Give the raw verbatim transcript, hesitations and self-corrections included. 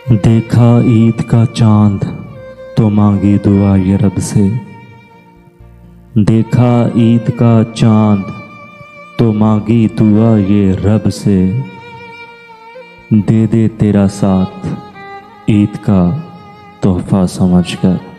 देखा ईद का चांद तो मांगी दुआ ये रब से। देखा ईद का चांद तो मांगी दुआ ये रब से। दे दे तेरा साथ ईद का तोहफा समझकर।